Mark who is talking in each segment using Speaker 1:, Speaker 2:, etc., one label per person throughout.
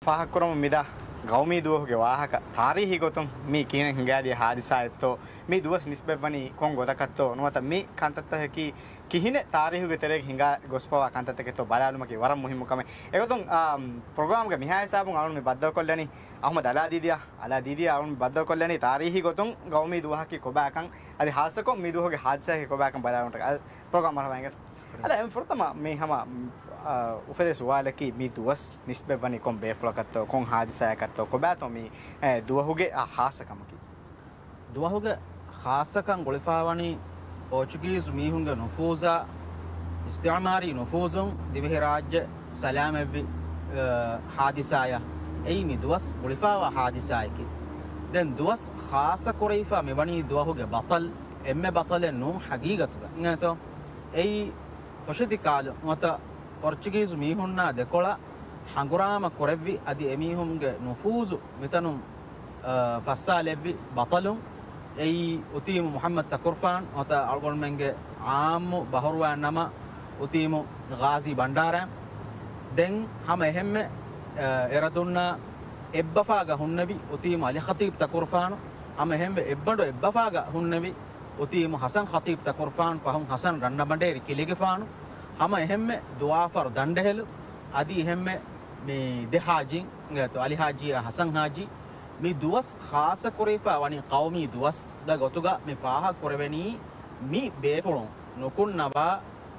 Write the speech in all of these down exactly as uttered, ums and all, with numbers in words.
Speaker 1: ಫಾಹಕುರಮ ಮಿದ ಗೌಮಿ ದುವಗೆ ವಾಹಕ ತಾರೀಹಿ ಗೊತ್ತಂ ಮೀ ಕೀನ ಹಿಂಗಾಡಿ ಹಾದಿಸಾ ಎತ್ತೋ ಮೀ ದುವಸ್ ನಿಸ್ಬೆವನಿ ಕೊಂ ಗೊದಕತ್ತೋ ನೋತ ಮೀ ಕಂತತ್ತ ಹಕಿ කිහින තාරිහුගේ තරේ හිඟා ගොස්පවා කන්තතකෙතෝ බලාලුමකේ වරම් මුහිමුකම ඒකතුන් ප්‍රෝග්‍රෑම් ගේ මිහාය සාබුන් අලුන් මේ බද්දව කොල්ලනි අහමද අලා දීදියා අලා දීදියා අලුන් බද්දව කොල්ලනි තාරිහි ගොතුන් ගෞමී දුවහකි කොබාකන් අදි හාසකො මී දුවගේ හාද්සාහේ කොබාකන් බලාලුන්ට ප්‍රෝග්‍රෑම් මරවංග අල එම් ෆොර්තම මේ හම උෆදේ සුවාලකි මී දුවස් නිස්බෙවනි කොම් බේෆ්ලකත්තෝ කොන් හාදිසායකත්තෝ කොබාතෝ මී දුවහුගේ හාසකමකි
Speaker 2: දුවහුගේ හාසකන් ගොලිෆාවනි Portuguese mihunga nufuza istimari nufuzun divihi rajya salamevi hadisaya ei mi duwas gulifawa hadisayaki den duwas khasa kuraifa mebani duwahuge batal emme batale num haqiqatuga ngato ei poshiti kalu mata Portuguese mihunna dekola hangurama korevvi adi emihunge nufuzu mitanum fassalevi batalum ei utimu Muhammad Takurfan ota algon menge aamu bahurwa nama utimu Ghazi Bandara den hama ehemme eradunna ebbafaga hunnabi utimu Ali Khatib Takurfan hama ehemme ebbado ebbafaga hunnabi utimu Hasan Khatib Takurfan fahum Hasan Rannabanderi kiligefanu hama ehemme duafar dandehelu adi ehemme me dehajin ngato Ali Haji Hasan Haji mi duwas khasa kurifa wani qawmi duwas da gotuga mi faha kureveni mi befulon nokun naba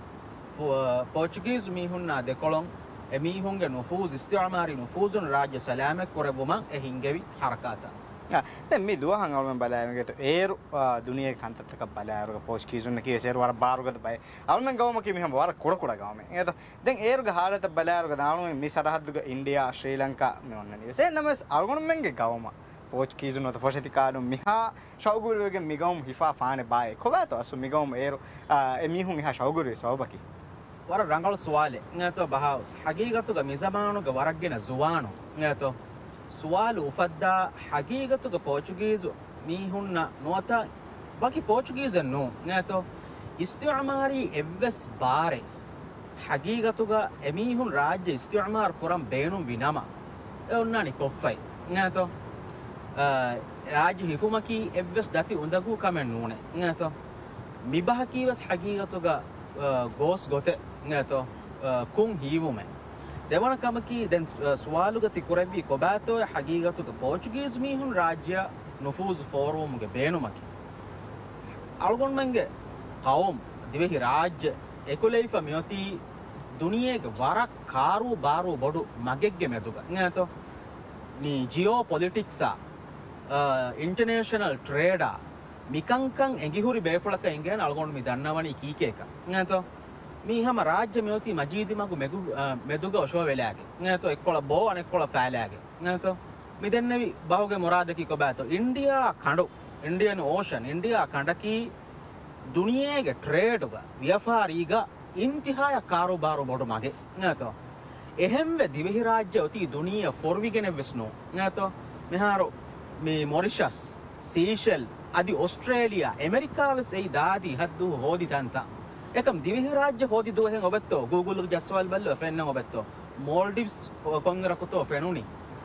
Speaker 2: Portuguese mi hunna de kolon e mi hunge nufuz istimari nufuzun rajya salame kurevuma e hingevi harakata
Speaker 1: දැන් මේ දුවහන් අවුලෙන් බලායනගෙත ඒරු දුනියේ කන්තත්තක බලායරුක පෝස්කීසුන්න කීසේර වර බාරුගත බය අවුලෙන් ගවම කී මෙහම වර කොඩ කොඩ ගවම එත දැන් ඒරුග හාලත බලායරුක දානු මේ සරහද්දුක India ශ්‍රී ලංකා මෙොන්නනේ එසේ නමස් අවුලෙන් මෙන්ගේ ගවම පෝස්කීසුන්න ත ෆොෂති කාඩු මිහා ෂවුගුරුගේ මිගම් හිෆා ෆානේ බය කොබත අසු මිගම් ඒරු එමිහුන් ඉහා ෂවුගුරුේ සෝබකි
Speaker 2: වර රංගල සුවාලේ නේතෝ බහව හගීගතුක මිසමානුක වරක්ගෙන සුවානෝ නේතෝ sualu ufadda haqiqatuga Portuguese mihunna nota baki Portuguese no ngato istimari evves bare haqiqatuga emihun rajya istimar kuram beenum vinama e onnani koffai ngato rajya hifumaki evves dati undagu kamen nune ngato mibahaki was haqiqatuga gos gote ngato kun hivume දෙවන කමකී දැන් සුවාලුගති කුරෙවි කොබාතෝ හගීගතුක පෝර්චුගීස් මීහුන් රාජ්‍ය නුෆූස් ෆෝරම්ගේ බේනුමකි අල්ගොන් මංගේ කවුම් දිවෙහි රාජ්‍ය එකොලෙයිෆ මියොති දුනියේගේ වරක් කාරු බාරු බොඩු මගෙග්ගේ මෙදුක නේතෝ නී ජියෝ පොලිටික්සා ඉන්ටර්නැෂනල් ට්‍රේඩර් මිකංකං එංගිහුරි බේෆලක එංගෙන අල්ගොන් මි දන්නවනි කීකේක නේතෝ මේ හැම රාජ්‍ය මෙවති මජීදි මගු මෙගු මෙදුග ඔෂෝ වෙලාගේ නේතෝ එක්කොල බෝ අනෙක්කොල ෆෑලාගේ නේතෝ මේ දෙන්නවි බහුගේ මොරාදකි කොබෑතෝ ඉන්දියා කඬු ඉන්දියන් ඕෂන් ඉන්දියා කඬකි දුනියේගේ ට්‍රේඩ් උග ව්‍යාපාරීග ඉන්තිහාය කාරෝබාර බොඩ මගේ නේතෝ එහෙම්ව දිවෙහි රාජ්‍ය ඔති දුනිය ෆොර්විගෙන වෙස්නෝ නේතෝ මෙහාරෝ මේ මොරිෂස් සීෂෙල් අදි ඕස්ට්‍රේලියා ඇමරිකාවස් ඒ දාදි හද්දු හොදි තන්තා එකම් දිවිහි රාජ්‍ය හොදි දුවහෙන් ඔබත්තෝ Google ජස්වල් බල්ල ෆෙන්න ඔබත්තෝ මෝල්ඩිව්ස් කොංගරකතෝ ෆෙනුනි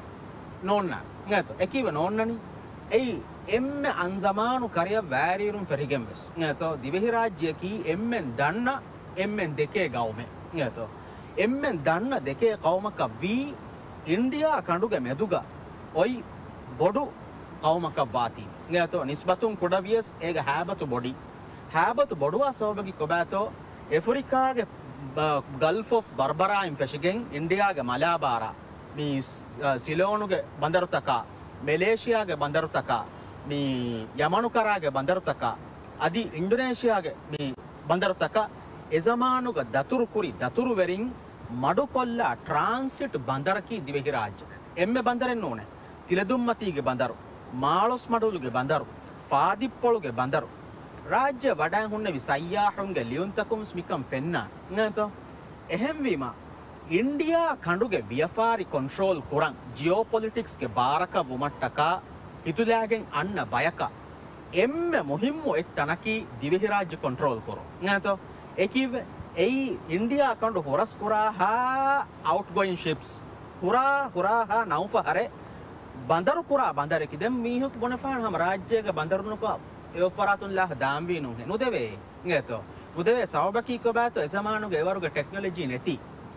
Speaker 2: නෝන්න නේතෝ එකීව නෝන්නනි එයි එම්ම අන්සමානු කරිය වෑරීරුම් ෆෙරිගෙම් වෙස් නේතෝ දිවිහි රාජ්‍ය කී එම්මෙන් දන්න එම්මෙන් දෙකේ ගවමෙ නේතෝ එම්මෙන් දන්න දෙකේ කවමක වී ඉන්දියා කඬුගේ මෙදුග ඔයි බොඩු කවමක වාති නේතෝ නිස්බතුන් කුඩවියස් ඒක හැබතු බොඩි හැබතු බොඩුව සෝබගි කොබෑතෝ ඇෆ්‍රිකාගේ ගල්ෆ් ඔෆ් බර්බරායින් ෆෙෂිගෙන් ඉන්දියාගේ මලාබාරා මේ සිලෝනුගේ බන්දරුතකා මැලේසියාගේ බන්දරුතකා මේ යමනුකරාගේ බන්දරුතකා අදි ඉන්ඩෝනේසියාගේ මේ බන්දරුතකා එසමානුගේ දතුරු කුරි දතුරු වෙරින් මඩු කොල්ලා ට්‍රාන්සිට් බන්දරකී දිවෙහි රාජ්‍ය එම්මෙ බන්දරෙන් ඕනේ තිලදුම්මතීගේ බන්දරු මාලොස් මඩුලුගේ බන්දරු ෆාදිප්පොළුගේ බන්දරු රාජ්‍ය වඩාන් හුන්නේ විසయ్యాහුන්ගේ ලියුන්තකුම් ස්මිකම් ෆෙන්න නේතෝ එහෙම්වීම ඉන්දියා කඬුගේ ව්‍යාපාරි කන්ට්‍රෝල් කරන් ජියෝපොලිටික්ස් ගේ බාරක වුමට්ටක ඉතුලාගෙන් අන්න බයක එම්ම මුහිම්මු එක් තනකි දිවෙහි රාජ්‍ය කන්ට්‍රෝල් කරෝ නේතෝ ඒකිව ඒ ඉන්දියා කඬු හොරස් කරා හා අවුට් ගෝයින් ෂිප්ස් හුරා හුරා හා නෞෆ හරේ බන්දරු කුරා බන්දරකි දැන් මීහුක් බොනපාන හැම රාජ්‍යයක බන්දරුනක ඒ ෆරාතුන් ලාහ දාම්වි නුහ නුදෙවේ නේතෝ නුදෙවේ සවබකී කබාත එසමානුගේ ඒවරුගේ ටෙක්නොලොජි නැති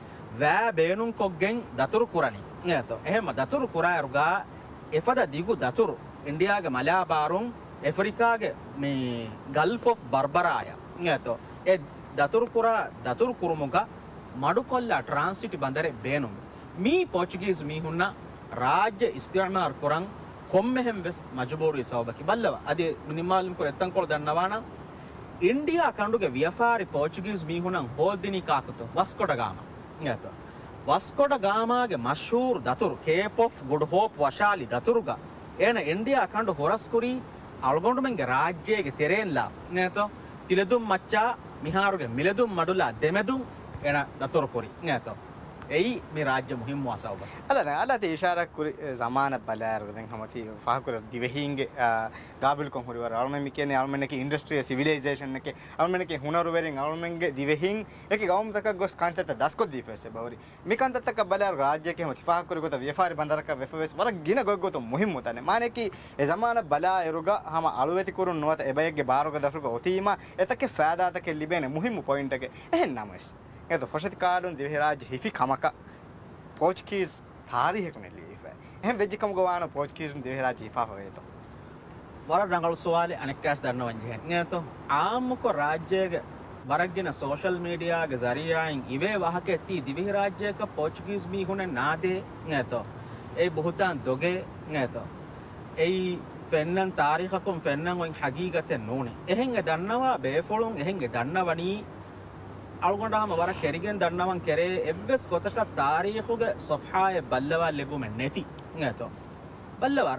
Speaker 2: වෑ බේනුන් කොග්ගෙන් දතුරු කුරණි නේතෝ එහෙම දතුරු කුරා රුගා එපද දිගු දතුරු ඉන්දියාගේ මලාබාරුන් ඇෆ්‍රිකාගේ මේ ගල්ෆ් ඔෆ් බර්බරාය නේතෝ ඒ දතුරු කුරා දතුරු කුරුමුග මඩුකොල්ලා ට්‍රාන්සිටි බන්දරේ බේනුම් මී පෝර්චුගීස් මීහුන්නා राज्य इस्तेमाल कुरंग කොම්මෙ හැම් වෙස් මජබෝරි සවබකි බල්ලව අදී මිනිමාලම් කර එත්තන් කොල දන්නවානම් ඉන්දියා කණ්ඩුගේ ව්‍යාපාරි පෝර්චුගීස් මීහුණන් හෝදිනි කාකතු වස්කොඩ ගාම නේත වස්කොඩ ගාමාගේ මෂූර් දතුරු කේප් ඔෆ් ගුඩ් හෝප් වශාලි දතුරුගා එන ඉන්දියා කණ්ඩු හොරස්කුරි අල්ගොන්ඩුමෙන්ගේ රාජ්‍යයේ තෙරෙන්ලා නේත තිලදුම් මච්චා මිහාරුගේ මිලදුම් මඩුලා දෙමෙදුම් එන දතුරු කුරි නේත එයි මේ රාජ්‍ය මුහිම් වාසාව
Speaker 1: අලන අලත ඉෂාරක් කුරි සමාන බලෑරු දැන් හැමති ෆහකුර දිවෙහින්ගේ ගාබල් කොහොරි වර අල්මෙන් කියන්නේ අල්මෙන්ගේ ඉන්ඩස්ට්‍රිය සිවිලයිසේෂන් එකේ අල්මෙන්ගේ හුනරු වෙරින් අල්මෙන්ගේ දිවෙහින් එකේ ගවම් තක ගොස් කාන්තත දස්කො දීෆෙස් බවරි මිකන්ත තක බලෑරු රාජ්‍යකේ හැමති ෆහකුර ගොත ව්‍යාපාරි බන්දරක වෙෆෙස් වර ගින ගොග්ගොත මුහිම් මුතනේ මානේකි ඒ සමාන බලෑරුගා හැම අලුවෙති කුරුන් නොත එබයගේ බාරුග දසුක ඔතීම එතකේ ෆෑදාතකේ ලිබෙන මුහිම් පොයින්ට් එක එහෙන්නමස් එතකොට ෆොෂති කාඩුන් දිවෙහි රාජ්‍ය හිෆි කමක पोर्चुगीज तारीख में लीफ है हम वेजिकम गवानो पोर्चुगीज देवे राज इफा होए तो
Speaker 2: वरा रंगल सवाल अनेकास दरन वंजे ने तो आम को राज्य वरगिन सोशल मीडिया के जरिया इवे वाहके ती दिवे राज्य का पोर्चुगीज मी हुने नादे ने तो ए बहुतान दोगे ने तो ए फेन्नन तारीख को फेन्नन वन हकीकत नोने एहेंगे दन्नवा बेफोलुन एहेंगे दन्नवनी අල්ගොන්ඩාම වර කෙරිගෙන් දන්නවන් කරේ එව්වස් කොතක තාරීඛුගේ සෆහාය බල්ලවා ලැබුමේ නැති නේතෝ බල්ලවර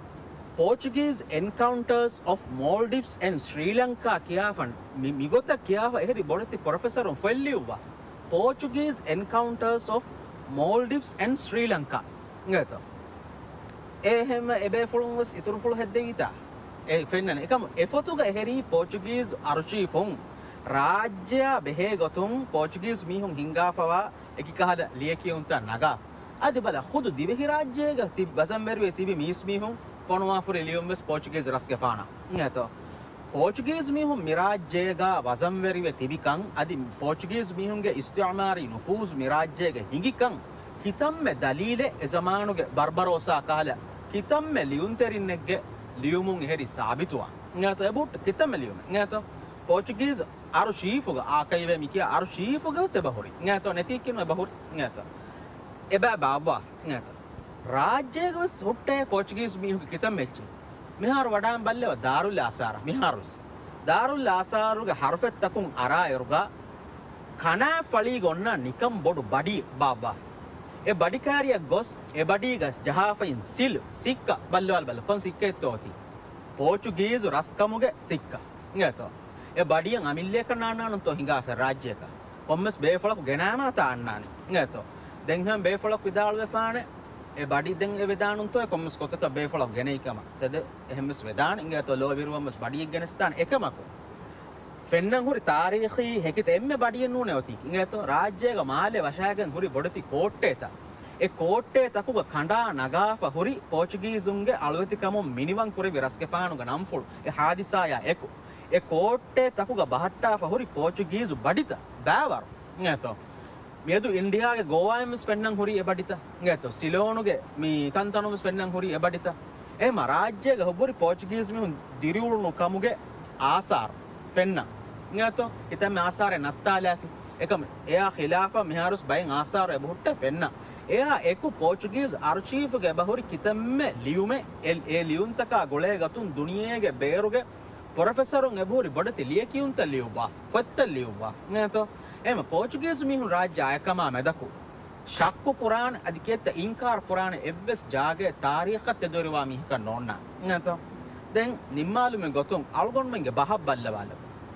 Speaker 2: Portuguese encounters of Maldives and Sri Lanka කියාෆන් මිගොත කියාව එහෙදි බොඩති ප්‍රොෆෙසර් ෆෙල්ලියුවා Portuguese encounters of Maldives and Sri Lanka නේතෝ එහෙම එබේ ෆුලුන්ස් ඉතුරු ෆුලු හෙද්දෙවිතා ඒ ෆෙන්නන එකම එෆොතුග එහෙරි Portuguese අර්චීෆුන් राज्य बेहे गतुम पोर्चुगीज मीहुं हिंगाफवा एकिकहद लियकियुंता नगा अदि बला खुद दिवेहि राज्य गति बजंबेरवे तिबि मीस मीहुं फोनवाफुर एलियुमस पोर्चुगीज रसके फाना नेतो पोर्चुगीज मीहुं मिराज्यगा वजंबेरवे तिबिकं अदि पोर्चुगीज मीहुंगे इस्तिमारी नुफूज मिराज्यगे हिंगिकं कितम्मे दलीले एजमानुगे बर्बरोसा काला कितम्मे लियुंतेरिन्नेगे लियुमुं हेरि साबितुवा नेतो एबुट कितम्मे लियुम नेतो पोर्चुगीज आरुशीफुग आकैवे मिकिया आरुशीफुग सेबहुरी नेतो नेति किनो बहुर नेतो एबा बाबा नेतो राज्यग सुट्टे पोर्चुगीज मिहु कितम मेच्ची मिहार वडाम बल्ले दारुल आसार मिहारुस दारुल आसारुग हरफत तकुं अरायरुगा खना फळी गोन्न निकम बोडु बडी बाबा ए बडिकारिय गोस ए बडीगस जहाफिन सिल सिक्का बल्लवल बल्ल कोन सिक्के तोती पोर्चुगीज रस्कमुगे सिक्का नेतो ए बडियන් අමිල්ලේක නානානුන් තෝ හිඟා ෆෙ රාජ්‍යක කොම්මස් බේෆලක් ගෙනාම තාන්නානි නේතෝ දැන් හැම බේෆලක් විදාල වෙපානේ ඒ බඩි දැන් ඒ වෙදානුන් තෝ කොම්මස් කොතක බේෆලක් ගෙනයිකම තද එහෙමස් වෙදාන ඉංගතෝ ලෝ විරුවම්ස් බඩිය ගෙනස්තාන එකමක ෆෙන්නන් හුරි තාරීඛී හෙකිත එම්මේ බඩිය නුනේ ඔති ඉංගතෝ රාජ්‍යයක මාලේ වශයෙන් හුරි බොඩති කෝට්ටේත ඒ කෝට්ටේ තකුග කණ්ඩා නගාෆ හුරි පෝර්චුගීසුන්ගේ අලුවතිකම මිනිවන් කුරේ විරස්කේ පානුග නම්ෆුල් ඒ හාදිසායා එකු ए कोट्टे तकुग बहट्टा फहुरी पोर्चुगीज बडिता बावर नेतो मेदु इंडिया के गोवा में स्पेन्नन हुरी ए बडिता नेतो सिलोनु के मी तंतनु में स्पेन्नन हुरी ए बडिता ए महाराज्य के हुरी पोर्चुगीज में दिरिउळु कमुगे आसार फेन्न नेतो इते में आसार नत्तालाफी एकम एया खिलाफा मिहारुस बाइन आसार ए बहुट्टे फेन्न एया एकु पोर्चुगीज आर्चीफ के बहुरी कितम्मे लियुमे एल ए लियुन तका गोले गतुन दुनिये के बेरुगे प्रोफेसरों एबोरी बडति लियकियुंत लियुबा फत्त लियुबा नेतो एम पोर्चुगीज मिहु राज्य आयकमा मेदकु शक्कु कुरान अदिकेत इंकार कुरान एव्वेस जागे तारीखत एदोरिवा मिहක නොන්න नेतो දැන් නිම්මාලු මෙ ගොතුන් අල්ගොන් මෙන්ගේ බහබ් බල්ලවල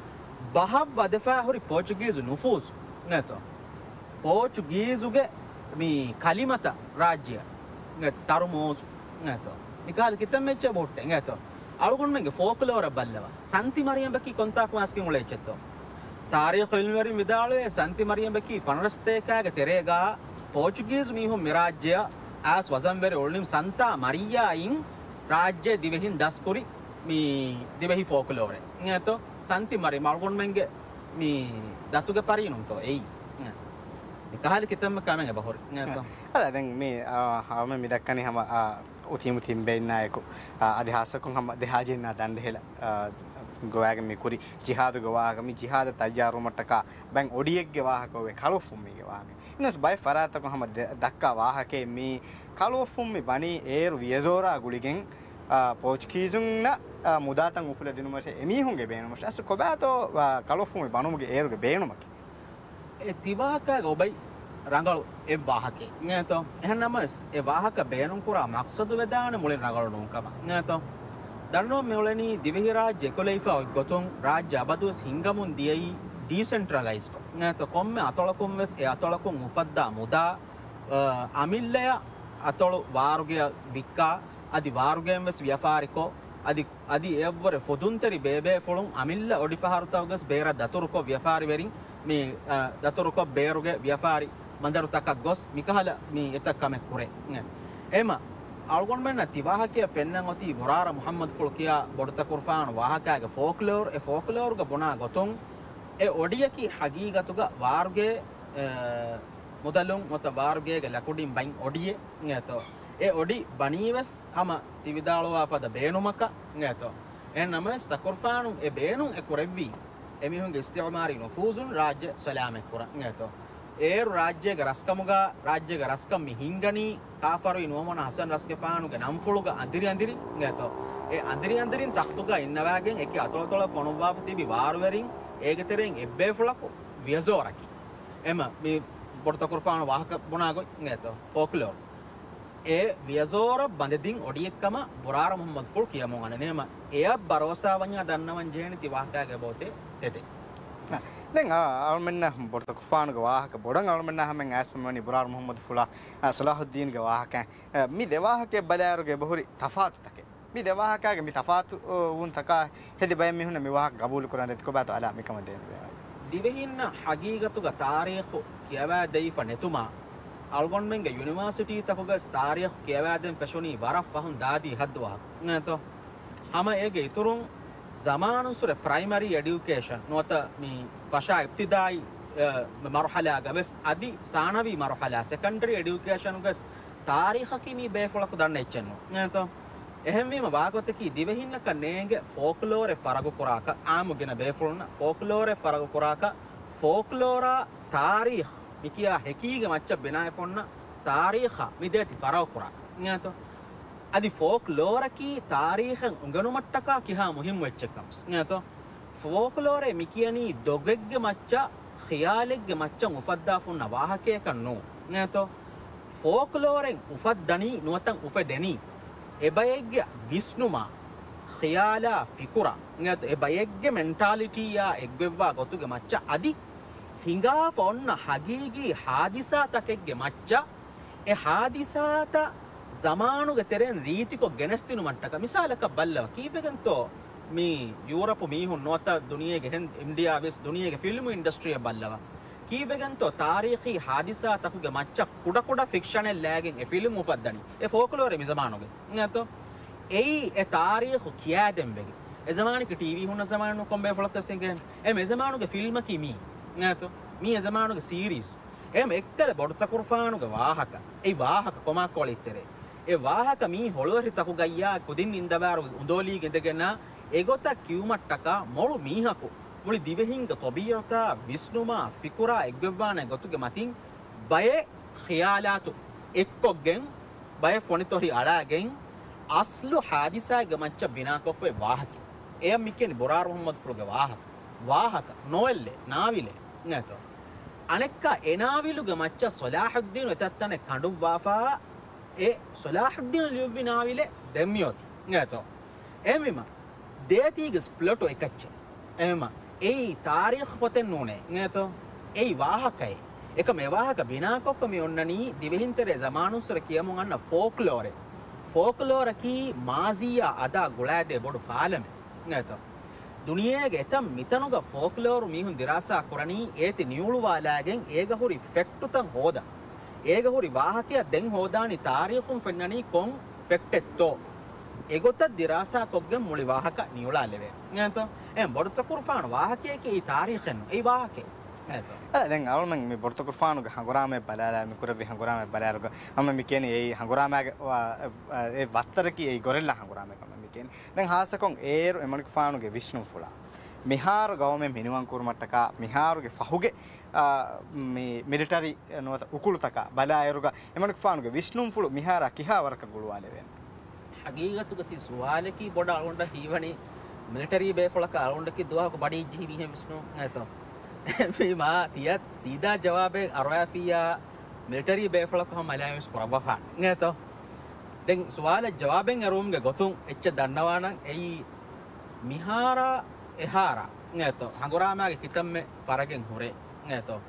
Speaker 2: බහබ් වදෆා හොරි පෝර්චුගීස් නුෆූස් नेतो පෝර්චුගීසුගේ මි කලිමත රාජ්‍ය net තරුමෝස් नेतो නිකාල කිතම් මෙච්ච බොට්ටේ नेतो අලුගොන් මෙන්ගේ ෆෝක්ලෝර බල්ලව සන්ති මරියම් බකි කොන්තාක් මාස්කින් උලෙච්චතෝ තාරීඛ ඉල්මරි මිදාලේ සන්ති මරියම් බකි ෆනරස්තේකාගේ තෙරේගා පෝර්චුගීස් මිහුන් මිරාජ්‍ය ආස් වසම්බෙර ඔල්නිම් සන්තා මරියායින් රාජ්‍ය දිවෙහින් දස්කුරි මේ දිවෙහි ෆෝක්ලෝරේ නේතෝ සන්ති මරි මල්ගොන් මෙන්ගේ මේ දතුගේ පරිණුම්තෝ එයි කහල කිතම්ම කමගේ බහොර නේතෝ
Speaker 1: අද දැන් මේ ආම මිදක්කනේ හැම උතිමු තිම්බෙන්නායකෝ අධිහාසකම් හැම දෙහාජින්න දණ්ඩෙලා ගෝයාගේ මේ කුරි ජිහාද ගවාග මේ ජිහාද තජාරු මට්ටක බැන් ඔඩියෙක්ගේ වාහකෝවේ කලොෆුම් මේගේ වාහකේ ඉන්නස් බයි ෆරාතක හැම දක්කා වාහකේ මේ කලොෆුම් මේ බණී ඒරු වියසෝරා ගුලිගෙන් පෝර්චුගීසුන්න මුදාතන් උෆුල දිනුමෂ එමිහුන්ගේ බේනුමෂ අස කොබෑතෝ කලොෆුම් මේ බණුමගේ ඒරුගේ බේනුමක
Speaker 2: ඒ තිවාකා ගොබයි රංගලු ඒ වාහකේ නේතෝ එහෙනම්ස් ඒ වාහක බේනුම් කුරා මක්සදු වේදාන මුලින් රංගලු නුකම නේතෝ දන්නෝ මෙවලනි දිවෙහි රාජ්‍ය කොලයිෆා ගොතුන් රාජ්‍ය අබදුස් හිංගමුන් දියයි ඩිසෙන්ට්‍රලයිස්ඩ් නේතෝ කොම්මේ අතොලකුම් වෙස් ඒ අතොලකුම් උෆද්දා මුදා අමිල්ලය අතොලු වාරුගය වික්කා අදි වාරුගයෙන් වෙස් ව්‍යාපාරිකෝ අදි අදි එවර ෆොදුන්තරි බේබේ ෆොලුන් අමිල්ල ඔඩිෆහරුතවගස් බේර දතුරුකෝ ව්‍යාපාරි වෙරින් මේ දතුරුකෝ බේරුගේ ව්‍යාපාරි මන්දරුතක ගොස් මිකහල මේ එතකම කුරේ එම algon men nati wahake fennan oti borara muhammad fulkiya bodta kurfan wahakaga folklore e folklore ga bona goton e odiyaki hagigatuga warge mudalun mota warge ga lakudin bain odiye ngato e odi baniwes hama tividalowa pada beenumaka ngato en namas ta kurfanun e beenun e kurevvi emihun ge istimari nufuzun rajya salame kura ngato ඒ රාජ්‍යයේ රස්කමුගා රාජ්‍යයේ රස්කම් මිහිංගනි කාෆරු ඉනෝමන හසන් රස්කපානුගේ නම් ෆුලුගා අඳිරි අඳිරි ගතෝ ඒ අඳිරි අඳිරින් තක්තුගා ඉන්නවාගෙන් එක අතොල තොල ෆොනෝවාප තිබි වාරුවරින් ඒකතරෙන් එබ්බේ ෆුලකු වියසෝරකි එම මේ පොර්තකුර්ෆාන වාහක බොනාගො ගතෝ ෆෝක්ලෝර් ඒ වියසෝර බඳදින් ඔඩියෙක්කම බොරාර මුහම්මද් full කියමු අනනේම එය බරෝසා වඤ්ඤා දන්නවන් ජේනි ති වාහකගේ බෝතේ තෙතේ
Speaker 1: දැන් අල්මන්න පොර්තකුෆානුගේ වාහක බොඩන් අල්මන්න හැමෙන් ඇස්පමනි බුරාර මුහම්මද් ෆුලා සලාහුද්දීන්ගේ වාහක මි දෙවාහකේ බලාරුගේ බහුරි තෆාතු තකේ මි දෙවාහකගේ මි තෆාතු වුන් තකා හෙදි බය මිහුන මි වාහක ගබූල් කරන් දෙත් කොබත අලා මිකම දෙන
Speaker 2: දිවෙහින්න හගීගතුග තාරීඛ කියවා දෙයිෆ නෙතුමා අල්ගොන් මෙන්ගේ යුනිවර්සිටි තකෝග තාරීඛ කියවා දෙන් පෙෂොනි වරෆ් වහන් දාදී හද්දවා නේතෝ හැම ඒගේ ඉතුරුන් زمانسر primary education نوتا مي فشا ابتدائي مرحلة بس أدي ثانوي مرحلة secondary education بس تاريخ كي مي بيفلك دارنا يچنو نهتو එහෙම වීම වාගොතකී දිවෙහින්න කන්නේගේ ෆෝක්ලෝරේ ෆරගු කුරාක ආමුගෙන බේෆුල්න ෆෝක්ලෝරේ ෆරගු කුරාක ෆෝක්ලෝරා තාරීඛ මිකියා හෙකීගේ මච්ච බෙනාය ෆොන්න තාරීඛ මිදේති ෆරගු කුරාක නේතෝ අදි ෆෝක්ලෝරකී තාරීඛන් උගණු මට්ටකා කිහා මුහිම් වෙච්චකම්ස් නේතෝ ෆෝක්ලෝරේ මිකියනි දොගෙග්ගේ මච්ච ඛියාලෙග්ගේ මච්ච උෆද්දා ෆොන්න වාහකේ කන්නෝ නේතෝ ෆෝක්ලෝරෙන් උෆද්දනි නුවතන් උපදෙනි එබයෙග්ගේ විස්නුමා ඛියාලා ෆිකුරා නේත එබයෙග්ගේ මෙන්ටාලිටි යා එග්ගෙවා ගොතුගේ මච්ච අදි හිඟා ෆොන්න හගීගී හාදිසා තකෙග්ගේ මච්ච ඒ හාදිසාත zamanuge teren රීතිකො ගෙනස්තිනු මට්ටක මිසාලක බල්ලව කීපෙකන්තෝ මේ යුරෝප මීහුන් නොත දුනියේගේ හෙන් ඉන්දියා වෙස් දුනියේගේ ෆිල්ම් ඉන්ඩස්ට්‍රිය බල්ලව කීපෙකන්තෝ තාරීඛී හාදිසා තකුගේ මච්ච කුඩ කුඩ ෆික්ෂනල් ලෑගෙන් ඒ ෆිල්ම් උපද්දනි ඒ ෆෝක්ලෝරේ මි zamanuge නේතෝ එයි ඒ තාරීඛ කියා දෙම්බෙගේ ඒ zamanuge ටීවී හුන්න zamanuge කොම්බේ ෆලොක්කසෙන්ගෙන් ඒ මේ zamanuge ෆිල්ම් කීමි නේතෝ මේ ඒ zamanuge සීරීස් එම් එක්කල බොඩත කුර්ෆානුගේ වාහක ඒ වාහක කොමා කොලිතරේ ඒ වාහක මී හොළොරි තකු ගයියා කුදින් ඉඳබාරු උදෝලී ගෙදගෙන ඒගොත කිව්මට්ටක මොළු මීහකු මුලි දිවෙහිංග තොබියත විස්නුමා ෆිකුරා එග්ගෙවාන ගොතුගේ මතින් බය ඛියාලාතු එක්කොගෙන් බය ෆොනිතොරි අලාගෙන් අස්ලු හාදිසා ගමච්ච බිනා කොෆේ වාහක එය මිකෙනි බොරාර මුහම්මද් ෆුල්ගේ වාහක වාහක නොෙල්ලේ නාවිලේ නේතෝ අනෙක්ක එනාවිලුගේ මච්ච සලාහුද්දීන් එතත්තන කඬු වාෆා ඒ සලාහුද්දීන් ලියුවිනාවිලේ දෙම්මියොති නේතෝ එමිම දේතිගස් ප්ලොටෝ එකච්ච එම ඒ තාරීඛ පොතෙන් නෝනේ නේතෝ ඒ වාහකයි එක මේ වාහක බිනා කොෆ මේ ඔන්නනි දිවෙහින්තරේ zamanussර කියමු අන්න ෆෝක්ලෝරේ ෆෝක්ලෝර කී මාසියා අදා ගොලාදේ බොඩු ෆාලම නේතෝ දුනියේගේ තම් මිතනුග ෆෝක්ලෝර මිහුන් දිරාසා කරණී ඒති නියුළු වාලාගෙන් ඒග හුරි ෆෙක්ටුතන් හොදා ඒක හොරි වාහකය දැන් හොදානි තාරීඛුම් ෆෙන්නනි කොන් ෆෙක්ටෙත්තෝ එගොත දිරාසා කොග්ගම් මුලි වාහක නියුලා ලෙවේ නේතෝ එම් බොර්ත කුර්ෆාන වාහකයේ ඒ තාරීඛෙන් ඒ වාහකේ නේතෝ
Speaker 1: දැන් අවුල්මන් මේ බොර්ත කුර්ෆානුග හංගුරාමේ බලාලා මේ කුරවි හංගුරාමේ බලාරුග අම මේ කියන්නේ ඒ හංගුරාමගේ ඒ වත්තරකී ඒ ගොරෙල්ලා හංගුරාමේ කම මේ කියන්නේ දැන් හාසකොන් ඒරු එමනික ෆානුගේ විෂ්ණු ෆුලා මිහාර ගවමෙන් මිනිවන් කුරුමට්ටක මිහාරුගේ ෆහුගේ මේ මිලිටරි නොත උකුළුතක බලායරුග එමනික ෆානුගේ විෂ්ණු ෆුළු මිහාර කිහා වරක ගුළුවාලේ වෙන
Speaker 2: හගීගතුගති සුවාලකි බොඩ අලොන්ඩ හීවනි මිලිටරි බේෆලක අලොන්ඩකි දුවහක බඩි ජීවි හිම විෂ්ණු නේතෝ මේ මා තියත් සීදා ජවාබේ අරයාෆියා මිලිටරි බේෆලක හම මලයන්ස් කරවෆා නේතෝ දැන් සුවාල ජවාබෙන් අරුම්ගේ ගොතුන් එච්ච දන්නවා නම් එයි මිහාරා එහාරා නේතෝ හංගුරාමාගේ කිතම්මේ ෆරගෙන් හොරේ නේතෝ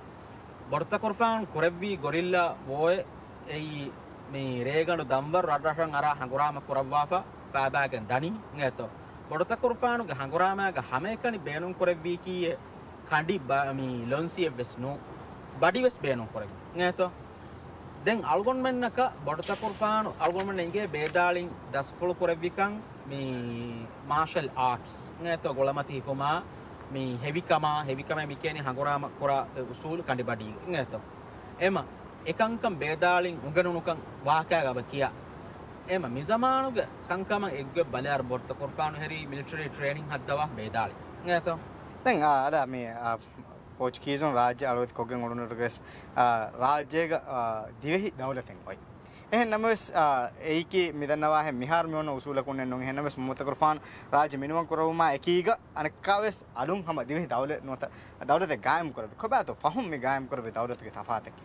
Speaker 2: බොර්ත කුර්ෆාන් කුරෙව්වි ගොරිල්ලා වෝය එයි මේ රේගණු දම්වර රටරන් අර හංගුරාම කුරව්වාෆා ෆාබාගෙන් දනි නේතෝ බොඩත කුර්පානුගේ හංගුරාමගේ හැම එකනි බේනුම් කරෙව්වි කීයේ කණ්ඩි මේ ලොන්සිය වෙස්නෝ බඩි වෙස් බේනුම් කරෙව්වි නේතෝ දැන් අල්ගොන් මෙන්නක බොඩත කුර්පානු අල්ගොන් මෙන්න ඉගේ බේදාලින් දස්කොළ කරෙව්විකන් මේ මාෂල් ආර්ට්ස් නේතෝ ගොළමති හිකුමා මේ හෙවිකමා හෙවිකම මේ කියන්නේ හංගුරාම කුරා උසූල් කණ්ඩි බඩි නේතෝ එම එකංකම් බේදාලින් උගනුනුකම් වාහකයගබ කියා එම මිසමානුග කංකම එක්ග බලයාර බොර්ත කොර්පානු හෙරි මිලිටරි ට්‍රේනින් හද්දවා බේදාලි නේතෝ
Speaker 1: දැන් අර මේ පෝර්චුගීසුන් රාජ්‍ය අලුත් කොගෙන් ඔළුනටගස් රාජ්‍යයක දිවෙහි දවලතෙන් වයි එහෙන් නමස් ඒකි මිදන්නවා හැ මිහාර මියොන උසූලකුන්නේ නොන් එහෙන් නමස් මොත කොර්පාන් රාජ්‍ය මිනුවන් කරවුමා එකීග අනකාවස් අලුන් හැම දිවෙහි දවල නොත දවලත ගායම් කරවි කොබාතෝ ෆහුම් මේ ගායම් කරවි දවලතගේ තෆාතකි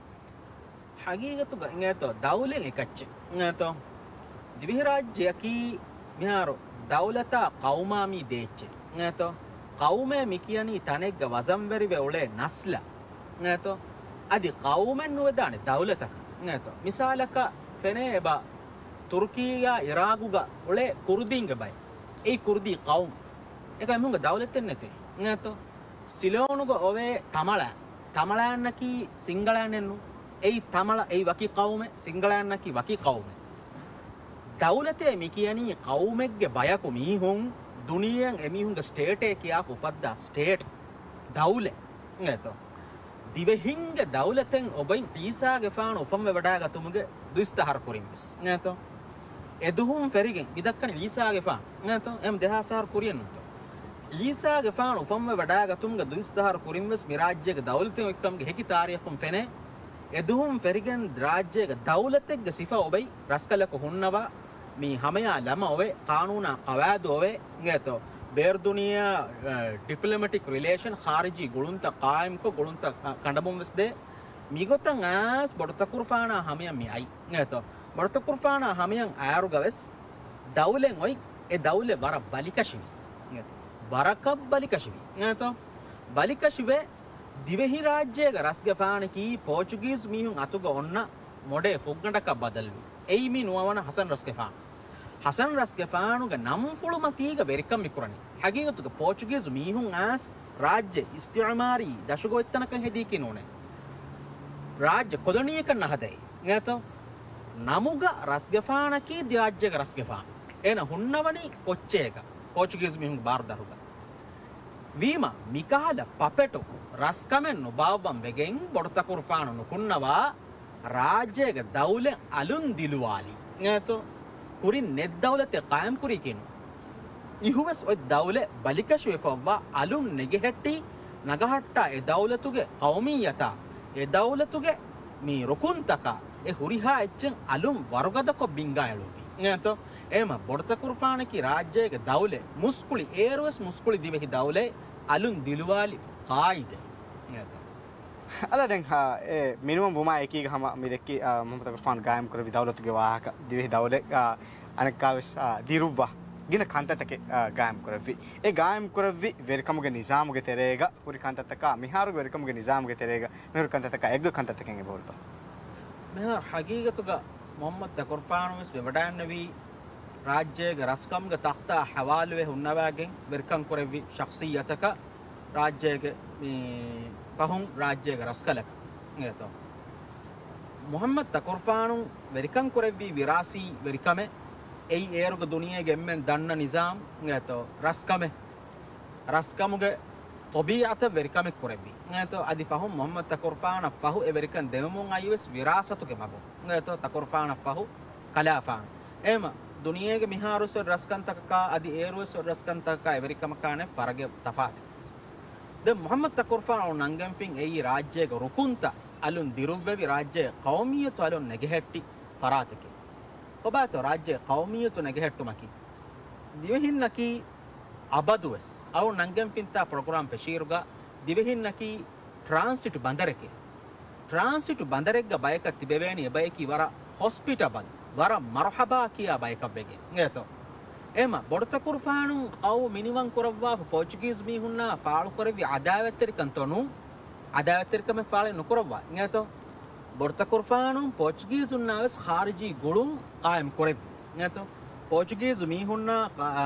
Speaker 2: හගීගතු නේතෝ දවුලෙන් එකච්ච නේතෝ දිවිහි රාජ්‍යකි මිහාරෝ දවලතා කවුමාමි දෙච්ච නේතෝ කවුමේ මිකියනි තනෙග්ග වසම්වරි වෙවලේ නස්ලා නේතෝ අදි කවුමෙන් නුවදානේ දවලතක නේතෝ මිසාලක ෆෙනේබා තුර්කියා ඉරාකුග ඔලේ කුර්දීන්ග බයි ඒ කුර්දී කවුම් එකයි මුංග දවලතෙන් නැතේ නේතෝ සිලෝනුග ඔවේ තමල තමලයන්නකි සිංගලයන්ෙන්නු ඒ තමල ඒ වකි කවුමේ සිංගලයන්නකි වකි කවුමේ දවලතේ මිකියනි කවුමෙක්ගේ බයකු මිහුන් දුනියෙන් එමිහුන්ගේ ස්ටේට් එක කියා කුෆද්දා ස්ටේට් දවුලේ නේතෝ දිවෙහින්ගේ දවලතෙන් ඔබෙන් ඊසාගේ ෆාන උපම් වඩා ගතුමුගේ දුස්තහර කුරින්ස් නේතෝ එදුහුම් ෆෙරිගෙන් ඉදක්කන ඊසාගේ ෆාන නේතෝ එම් දෙහසාර කුරියන් නේතෝ ඊසාගේ ෆාන උපම් වඩා ගතුමුගේ දුස්තහර කුරින්ස් මිරාජ්‍යගේ දවලතෙන් එක්කම්ගේ හෙකි තාරියක්ම් ෆෙනේ එදුහුම් ෆෙරිගෙන් රාජ්‍යගේ දවලතෙක්ගේ සිෆා ඔබයි රස්කලක හුන්නවා මේ හැමයා ළම ඔවේ කානූනා කවාද ඔවේ නේතෝ බේර්දුනියා ඩිප්ලොමැටික් රිලේෂන් ખાරජි ගුළුන්ත කායම්ක ගුළුන්ත කණ්ඩබොම් වෙස්දේ මිගොතන් ආස් බොඩත කුර්ෆානා හැමයා මියි නේතෝ බොඩත කුර්ෆානා හැමයන් ආරුගවස් දවුලෙන් ඔයි ඒ දවුලේ වර බලිකෂිවි නේතෝ බරක බලිකෂිවි නේතෝ බලිකෂිවේ දිවෙහි රාජ්‍යයේ රස්ගෆානකි පෝර්චුගීස් මිහුන් අතුග ඔන්න මොඩේ ෆොග්ගඩක බදල්වි එයි මි නුවවන හසන් රස්ගෆාන හසන් රස්ගෆානුගේ නම් ෆුළු මතීග වෙරිකම් මිකුරණි හගීගතුක පෝර්චුගීස් මිහුන් ආස් රාජ්‍ය ඉස්තිමාරි දශගොයිත්තනක හෙදී කිනෝනේ රාජ්‍ය කොලොනියක නහදයි නේතෝ නමුග රස්ගෆානකි දියාජ්‍යක රස්ගෆාන එන හුන්නවනි කොච්චේක පෝර්චුගීස් මිහුන් බාර දරුග වීම මිකාල පපෙටු රස්කමෙන් නුබාවම් වෙගෙන් බොඩත කුර්ෆාන නුකුන්නවා රාජ්‍යයේ දවුලෙන් අලුන් දිලුවාලි නේතෝ කුරින් නෙත් දවලතේ කායම් කුරි කිනු ඉහුවස් ඔය දවුලේ බලිකෂුවේ පොව්වා අලුන් නෙගෙහැටි නගහට්ටා ඒ දවලතුගේ කෞමියතා ඒ දවලතුගේ මේ රුකුන්තක ඒ හුරිහා එච්චන් අලුන් වර්ගදක බින්ගායලුවි නේතෝ එම බොඩත කුර්ෆානකි රාජ්‍යයේ දවුලේ මුස්කුලි ඒරවස් මුස්කුලි දිවෙහි දවුලේ අලුන් දිලුවාලි කායිද නේතෝ
Speaker 1: අලා දැන් ඒ මිනිමම් වුමා එකීග හැම මිදෙක්කි මොහමද කුර්ෆාන් ගායම් කර විදවලතුගේ වාහක දිවෙහි දවුලේ අනකාවස් දිරුවා ගින කන්තතක ගායම් කරවි ඒ ගායම් කරවි වෙරකමුගේ නිසාමුගේ තෙරේග පුරි කන්තතක මිහාරුගේ වෙරකමුගේ නිසාමුගේ තෙරේග මෙහර කන්තතක එග්ග කන්තතකෙන් බෝල්තෝ
Speaker 2: මෙහර හගීගතුග මොහම්මද් කුර්ෆානුස් වෙවඩාන්නවි රාජ්‍යයේ රස්කම්ගේ තක්තා හවාලුවේ හුන්නවාගෙන් වෙරකම් කරවි ශක්සියතක රාජ්‍යයේ මේ පහුන් රාජ්‍යයේ රස්කලක නේතෝ Muhammad ತಕುರ್ಫಾನು ವೆರಿಕಂ ಕೊರೆವಿ ವಿರಾಸಿ ವೆರಿಕಮೆ ei eruga duniyage emmen danna nizam ngato raskame raskamuge tabiata verikame korebi ngato adi fahum muhammad takurfana fahu everikan demun ayus virasatuge mago ngato takurfana fahu kalafa ema duniyage miharus raskantaka adi erus raskantaka everikam kane farage tafat de muhammad takurfana nangam fin ei rajyege rukunta alun dirubbevi rajye qawmiyatu alun negehetti faratake ඔබාත රාජ්‍ය කෞමියතු නැගෙහෙට්ටුමකි දිවහින්නකි අබදුවස් අව නංගම් ෆින්තා program පෙෂීරුගා දිවහින්නකි transit බන්දරකේ transit බන්දරෙක්ග බයක තිබෙවේනි එබයකි වර හොස්පිටබල් වර මර්හබා කියා බයක වෙගේ නේතෝ එම බොඩතකුර්ෆානු අව මිනිවන් කරවවා පෝර්චුගීස් මිහුන්නා ෆාලු කරවි අදාවැත්තරිකන්තොනු අදාවැත්තරිකම ෆාලේ නොකරවවා නේතෝ බොර්තකුර්ෆානු පෝර්චුගීසුන්නාවස් ಖಾರಿಜಿ ගුළුන් කායම් කොරෙබ් නේතෝ පෝර්චුගීසු මිහුන්නා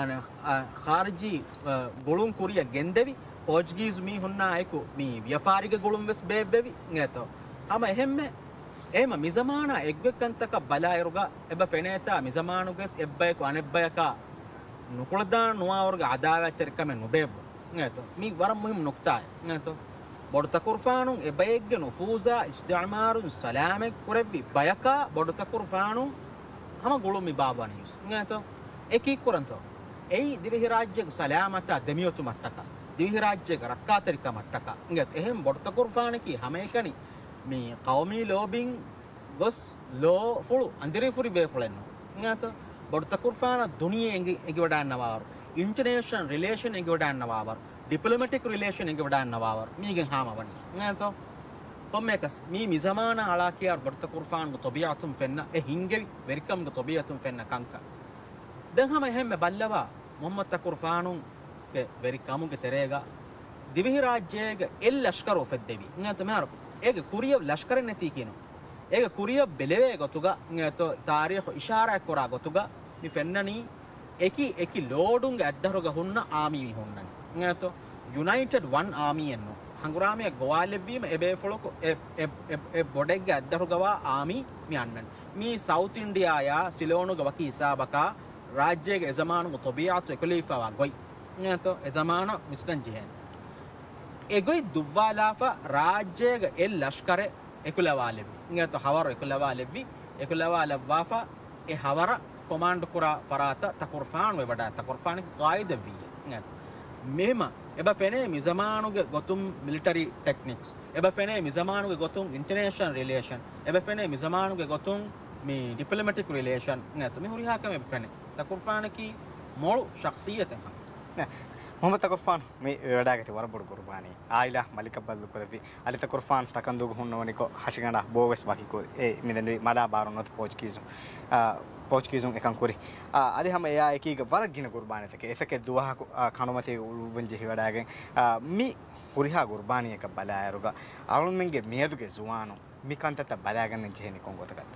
Speaker 2: ಖಾರಿಜಿ ගුළුන් කුරිය ගෙන්දෙවි පෝර්චුගීසු මිහුන්නා අයකු මී ව්‍යාපාරික ගුළුන් වෙස් බේබ්බෙවි නේතෝ අම එහෙම්ම එහෙම මිසමානා එක්වෙක්කන්තක බලායරුගා එබ පෙනේතා මිසමානුගෙස් එබ්බයක අනෙබ්බයක නුකුලදා නුවාවර්ග අදාවැත්තරිකම නුබේබ් නේතෝ මී වරම් මුහිම් නුක්තාය නේතෝ බොඩතකුර්ෆානු එබයෙක්ග නුෆූසා ඉස්තිමාරුන් සලාමෙක් කුරෙබ්බි බයකා බොඩතකුර්ෆානු හම ගුළුමි බාබානියුස් නේතෝ එකී කුරන්තෝ එයි දිවිහි රාජ්‍යක සලාමත දෙමියොතු මට්ටක දිවිහි රාජ්‍යක රක්කාතරික මට්ටක නේත එහෙම බොඩතකුර්ෆානකි හැම එකනි මේ කෞමී ලෝබින් ගොස් ලෝ ෆුළු අන්දිරි ෆුරි බේෆලෙන්නෝ නේතෝ බොඩතකුර්ෆාන දුනියේ එඟි එඟි වඩන්නවාවරු ඉන්ටර්නැෂනල් රිලේෂන් එඟි වඩන්නවාවරු diplomatic relation ege wadannawaawar meegen haamawani ngeto kommekas mi mizamana alakiyar bartakurfan go tabiatum fenna e hingevi verikam go tabiatum fenna kanka den hama hemme ballawa muhammad takurfanun ke verikamu ge terega divihi rajyege el lashkaru feddevi ngeto meharo ege kuriya lashkar neti kino ege kuriya beleve gotuga ngeto tarikh ishara kora gotuga mi fennani eki eki lodunge addaruga hunna aami mi hunnani ngato united one army enno hangurame goalevima ebe foloko e e bodegge addarugawa army mi annan mi south india ya silonu gawaki isabaka rajyege ezamanu tobiatu ekolifa goi ngato ezamana mistan jihen egoi duvwalafa rajyege el lashkare ekulawalevi ngato hawaro ekulawalevi ekulawalawafa e hawara command kura parata takurfan we wada takurfan qaida vi ngato මෙහෙම එබ පෙනේ මිසමානුගේ ගොතුම් military techniques එබ පෙනේ මිසමානුගේ ගොතුම් international relation එබ පෙනේ මිසමානුගේ ගොතුම් මේ diplomatic relation නේත මේ හුරිහාකම එබ පෙනේ තකුර්ෆානකි මොළු ශක්සියතෙන්
Speaker 1: මොහමද් තකුර්ෆාන් මේ වැඩාගති වරබොඩු කුර්බානි ආයිලා මලික බල්දු කරවි අලි තකුර්ෆාන් තකන්දුග හුන්නවනිකෝ හෂිගණ්ඩා බෝවෙස් බකිකෝ ඒ මිදෙන්වි මලා බාරුනොත් පෝච්කීසු පෝච්කීසුන් එකන් කුරි අදි හැම එයා එකීක වරගින කුර්බානතක එසක දුවහ කනුමතේ උල්වන් ජෙහි වැඩාගෙන් මි හුරිහා කුර්බානි එක බලායරුග අවුල්මෙන්ගේ මියදුගේ සුවානු මිකන්තත බලාගන්න ජෙහෙනි කොංගොතකත්ත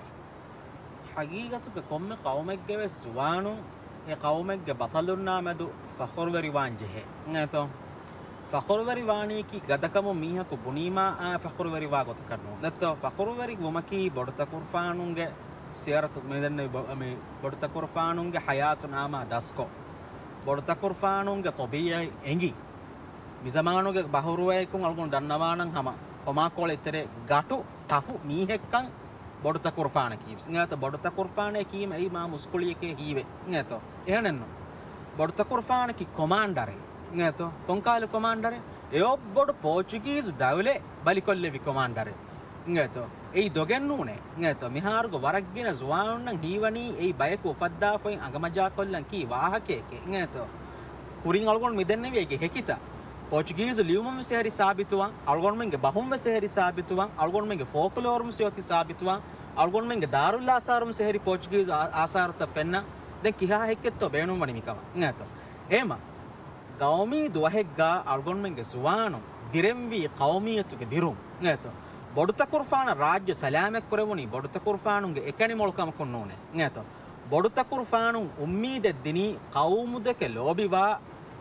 Speaker 2: හගීගතුක කොම්ම කවුමෙක්ගේ වෙ සුවානු ඒ කවුමෙක්ගේ බතලුන්නා මැදු ෆඛොර්වරි වාන් ජෙහෙ නේතෝ ෆඛොර්වරි වානීකි ගදකම මීහකු බුනීමා ආ ෆඛොර්වරි වා ගොත කරනෝ නැත්තෝ ෆඛොර්වරි ගොමකි බොඩත කුර්ෆානුන්ගේ සියරතු මෙදන්න මේ බොඩතකුර්ෆානුන්ගේ හයාතු නාම දස්කෝ බොඩතකුර්ෆානුන්ගේ තොබියයි එංගි මිසමානුගේ බහුරුවයකුන් අල්ගොන් දන්නවානන් හම කොමාකෝල ඉතරේ ගටු ටෆු මීහෙක්කන් බොඩතකුර්ෆාන කීස් නේත බොඩතකුර්ෆානේ කීම එයි මා මුස්කුලියකේ හීවේ නේතෝ එහෙනන්නෝ බොඩතකුර්ෆානකි කොමාන්ඩරේ නේතෝ කොන්කාල කොමාන්ඩරේ එයොබ් බොඩ පෝර්චුගීස් දවලේ බලිකොල්ලෙවි කොමාන්ඩරේ ngeto ei dogennune ngeto miharugo waraggina zuwannan hiwani ei bayeku upadda foin agamaja kollan ki wahakeke ngeto kurin algon midenne wege hekita portuguese liumum se hari sabituwan algon menge bahum se hari sabituwan algon menge folklore mu se oti sabituwan algon menge darul asarum se hari portuguese asarta fenna den kiha heketto beenum wani mikama ngeto ema gaumi duwahegga algon menge zuwanu diremvi qawmiyatuge dirum ngeto බොඩතකුර්ෆාන රාජ්‍ය සලාමක් කරවුනි බොඩතකුර්ෆානුන්ගේ එකනි මොල්කම කොන්නෝනේ නේතෝ බොඩතකුර්ෆානුන් උම්මීද දිනි කවුමු දෙක ලෝබිවා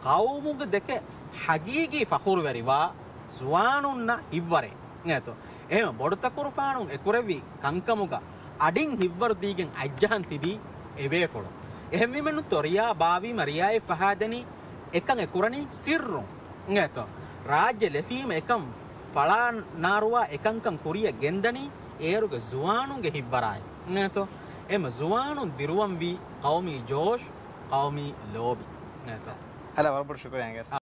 Speaker 2: කවුමුග දෙක හගීගී ෆඛුර් වෙරිවා සුවානුන්න ඉවරේ නේතෝ එහෙම බොඩත කුරුපාණුන් එකුරෙවි කංකමුග අඩින් හිව්වර දීගෙන් අජ්ජහන් තිබී එවේ ෆොල එහෙම විමනු තොරියා බාවි මරියායි ෆහදනි එකන් එකුරණි සිර්රුම් නේතෝ රාජ්‍ය ලෙෆීම එකම් ඵලාන් නාරුවා එකංකම් කුරිය ගෙන්දනි ඒරුගේ ජුවානුගේ හිව්වරයි නේතෝ එම ජුවානුන් දිරුවම් වී කෞමි Josh කෞමි ලෝබි නේතෝ
Speaker 1: අලා වරපුර ශුක්‍රියා